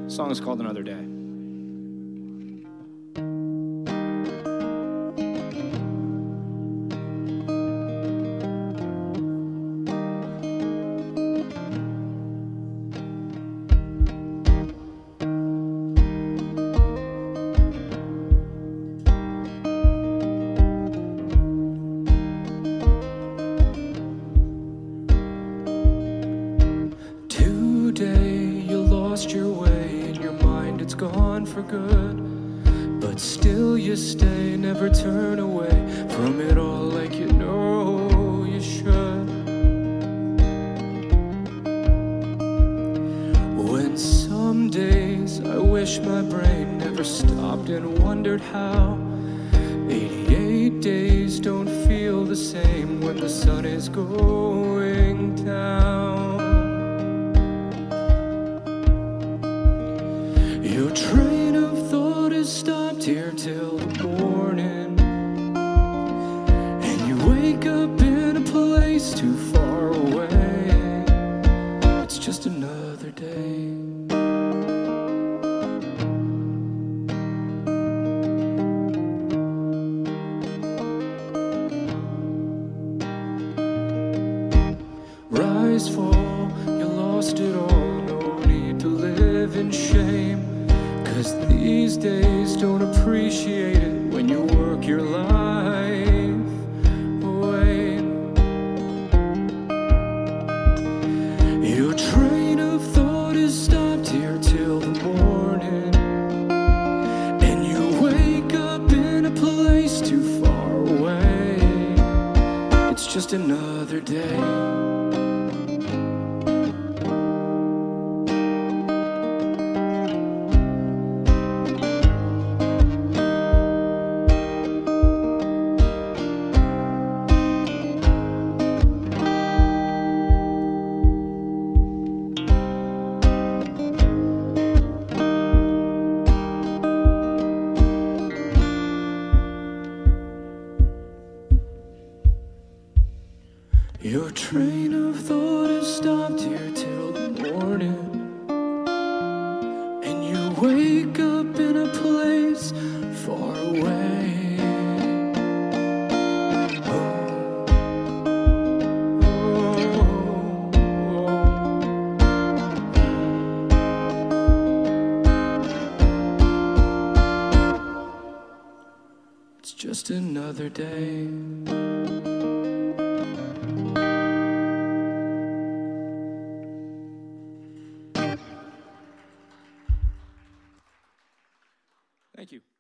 song is called Another Day. Your way in your mind, it's gone for good, but still you stay, never turn away from it all like you know you should. When some days I wish my brain never stopped and wondered how 88 days don't feel the same when the sun is going down. Your train of thought is stopped here till the morning, and you wake up in a place too far away. It's just another day. Rise, fall, you lost it all, no need to live in shame. 'Cause these days don't appreciate it when you work your life away. Your train of thought is stopped here till the morning, and you wake up in a place too far away. It's just another day. Your train of thought is stopped here till the morning, and you wake up in a place far away. It's just another day. Thank you.